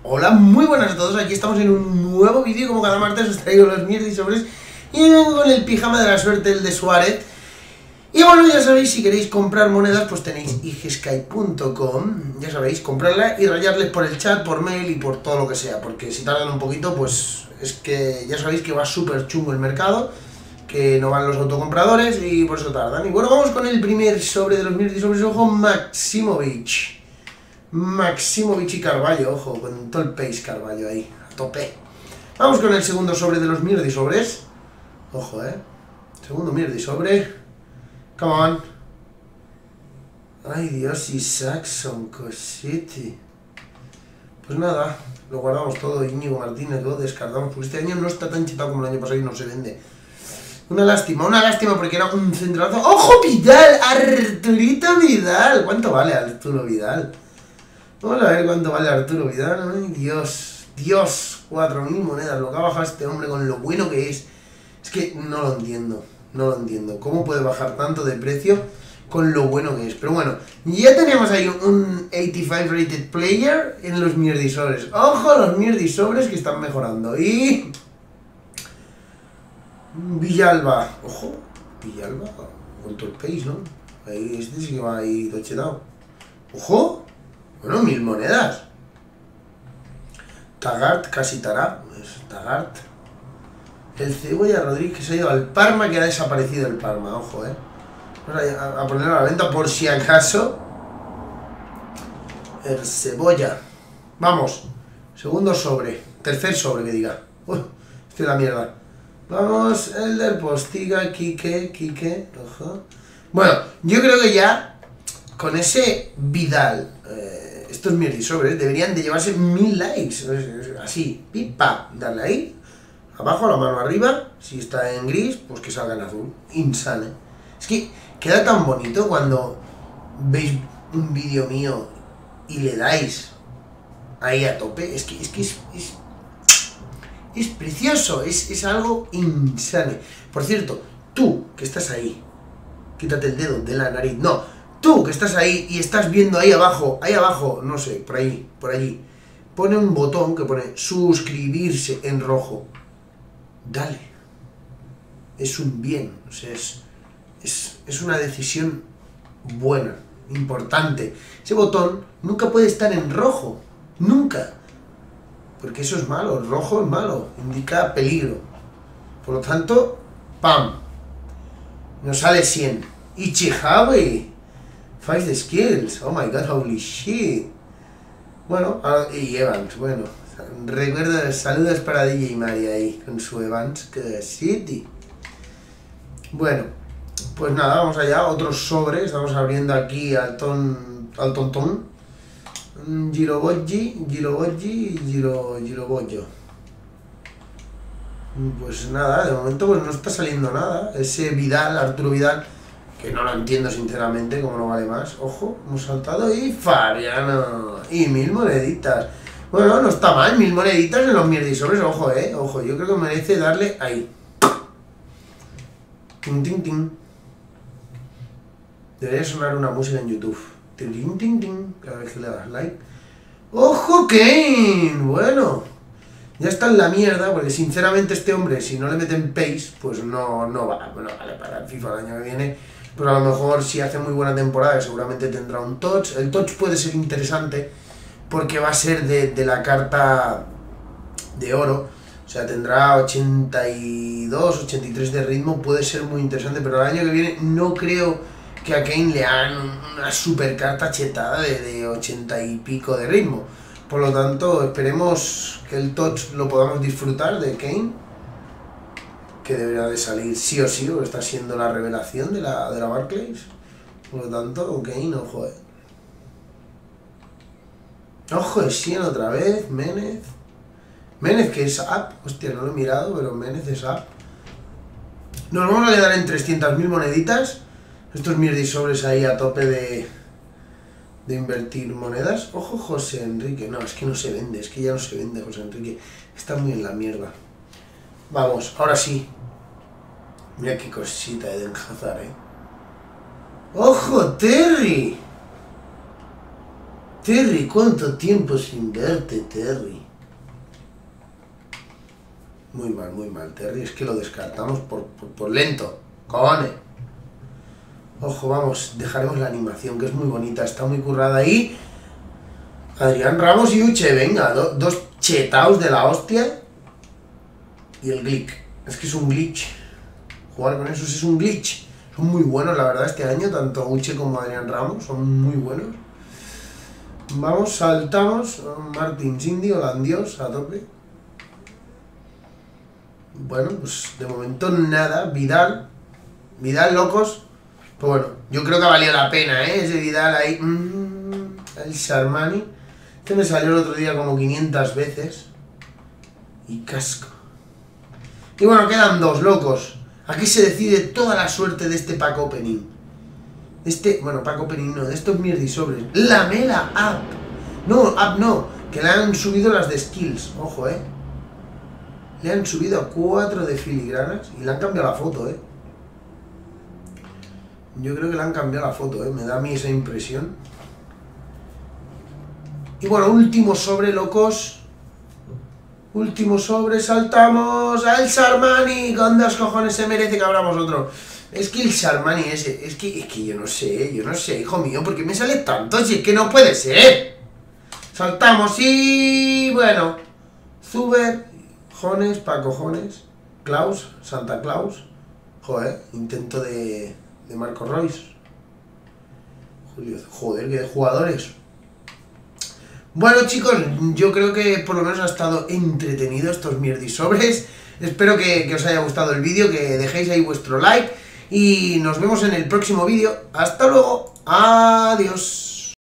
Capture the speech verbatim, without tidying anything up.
Hola, muy buenas a todos, aquí estamos en un nuevo vídeo. Como cada martes os traigo los mierda y sobres. Y vengo con el pijama de la suerte, el de Suárez. Y bueno, ya sabéis, si queréis comprar monedas, pues tenéis i g sky punto com. Ya sabéis, comprarla y rayarles por el chat, por mail y por todo lo que sea. Porque si tardan un poquito, pues es que ya sabéis que va súper chungo el mercado, que no van los autocompradores y por eso tardan. Y bueno, vamos con el primer sobre de los mierda y sobres. Ojo, Maximovic. Maximovic y Carvalho, ojo, con todo el pace Carvalho ahí, a tope. Vamos con el segundo sobre de los mierda y sobres. Ojo, eh. Segundo mierda y sobre. Come on. Ay, Dios, y Saxon, cosete. Pues nada, lo guardamos todo, Íñigo Martínez, lo descartamos, porque este año no está tan chetado como el año pasado y no se vende. Una lástima, una lástima porque era un centrazo. ¡Ojo, Vidal! ¡Arturito Vidal! ¿Cuánto vale Arturo Vidal? Vamos a ver cuánto vale Arturo Vidal. Ay, Dios, Dios, cuatro mil monedas, lo que ha bajado este hombre con lo bueno que es. Es que no lo entiendo, no lo entiendo. ¿Cómo puede bajar tanto de precio con lo bueno que es? Pero bueno, ya tenemos ahí un ochenta y cinco rated player en los mierdisores. Ojo, los mierdisores que están mejorando. Y Villalba, ojo, Villalba, con todo el pace, ¿no? Ahí, este sí que va ahí tochetado. Ojo. Bueno, mil monedas. Tagart, casi Tarap. Tagart. El Cebolla Rodríguez que se ha ido al Parma, que ha desaparecido el Parma, ojo, eh. Vamos a, a ponerlo a la venta por si acaso. El Cebolla. Vamos. Segundo sobre. Tercer sobre, que diga. Uy, estoy en la mierda. Vamos, el del Postiga, Quique, Quique. Ojo. Bueno, yo creo que ya con ese Vidal. Eh, estos mierdisobres deberían de llevarse mil likes, así, pipa, darle ahí, abajo, la mano arriba, si está en gris, pues que salga en azul, insane. Es que queda tan bonito cuando veis un vídeo mío y le dais ahí a tope, es que es, que es, es, es precioso, es, es algo insane. Por cierto, tú que estás ahí, quítate el dedo de la nariz, no, tú que estás ahí y estás viendo ahí abajo, ahí abajo, no sé, por ahí, por allí, pone un botón que pone suscribirse en rojo. Dale. Es un bien, o sea, es, es, es una decisión buena, importante. Ese botón nunca puede estar en rojo, nunca. Porque eso es malo, el rojo es malo, indica peligro. Por lo tanto, ¡pam! Nos sale cien. Ichihawe. Five the skills, oh my god, holy shit. Bueno, y Evans, bueno, recuerdo, saludos para D J Mario ahí, con su Evans, que city. Bueno, pues nada, vamos allá, otros sobres, estamos abriendo aquí al ton, al tontón. Girobogi, Girobogi, Giro, Giroboggio. Pues nada, de momento pues no está saliendo nada, ese Vidal, Arturo Vidal, que no lo entiendo sinceramente, como no vale más. Ojo, hemos saltado y Fariano. Y mil moneditas. Bueno, no está mal, mil moneditas en los mierdisobres, ojo, eh. Ojo, yo creo que merece darle ahí. Tin, tin, tin. Debería sonar una música en YouTube. Tin, tin, tin. Cada vez que le das like. ¡Ojo, Kane! Bueno, ya está en la mierda, porque sinceramente este hombre, si no le meten pace, pues no, no, va, no vale para el FIFA el año que viene. Pero a lo mejor si hace muy buena temporada seguramente tendrá un touch. El touch puede ser interesante porque va a ser de, de la carta de oro. O sea, tendrá ochenta y dos, ochenta y tres de ritmo. Puede ser muy interesante, pero el año que viene no creo que a Kane le hagan una super carta chetada de, de ochenta y pico de ritmo. Por lo tanto, esperemos que el touch lo podamos disfrutar de Kane, que debería de salir sí o sí, porque está siendo la revelación de la, de la Barclays. Por lo tanto, Kane, ojo, eh. Ojo, es cien otra vez, Menez. Menez que es up, hostia, no lo he mirado, pero Menez es up. Nos vamos a quedar en trescientas mil moneditas. Estos mierdisobres ahí a tope de, de invertir monedas. Ojo, José Enrique, no, es que no se vende, es que ya no se vende José Enrique. Está muy en la mierda. Vamos, ahora sí. Mira qué cosita de Eden Hazard, eh. ¡Ojo, Terry! Terry, ¿cuánto tiempo sin verte, Terry? Muy mal, muy mal, Terry. Es que lo descartamos por, por, por lento. Cone. Ojo, vamos, dejaremos la animación, que es muy bonita. Está muy currada ahí. Adrián Ramos y Uche, venga. Do, dos chetaos de la hostia. Y el glitch. Es que es un glitch. Jugar con esos es un glitch. Son muy buenos, la verdad, este año. Tanto Uche como Adrián Ramos son muy buenos. Vamos, saltamos. Martín Cindy, holandios, a tope. Bueno, pues de momento nada. Vidal. Vidal, locos. Pues bueno, yo creo que ha valido la pena, ¿eh? Ese Vidal ahí. Mmm, el Sharmani. Este me salió el otro día como quinientas veces. Y casco. Y bueno, quedan dos, locos. Aquí se decide toda la suerte de este pack opening. Este, bueno, pack opening no, de estos mierdisobres. La Mela App. No, App no, que le han subido las de skills. Ojo, eh. Le han subido a cuatro de filigranas y le han cambiado la foto, eh. Yo creo que le han cambiado la foto, eh. Me da a mí esa impresión. Y bueno, último sobre, locos. Último sobre, saltamos al Sharmani. Con dos cojones se merece que abramos otro. Es que el Sharmani ese, es que, es que yo no sé, yo no sé, hijo mío, ¿por qué me sale tanto? Si es que no puede ser. Saltamos y... bueno. Zuber, Jones, Paco Jones, Klaus, Santa Claus. Joder, intento de, de Marco Royce. Julio, joder, que de jugadores. Bueno, chicos, yo creo que por lo menos ha estado entretenido estos mierdisobres. Espero que, que os haya gustado el vídeo, que dejéis ahí vuestro like. Y nos vemos en el próximo vídeo. Hasta luego. Adiós.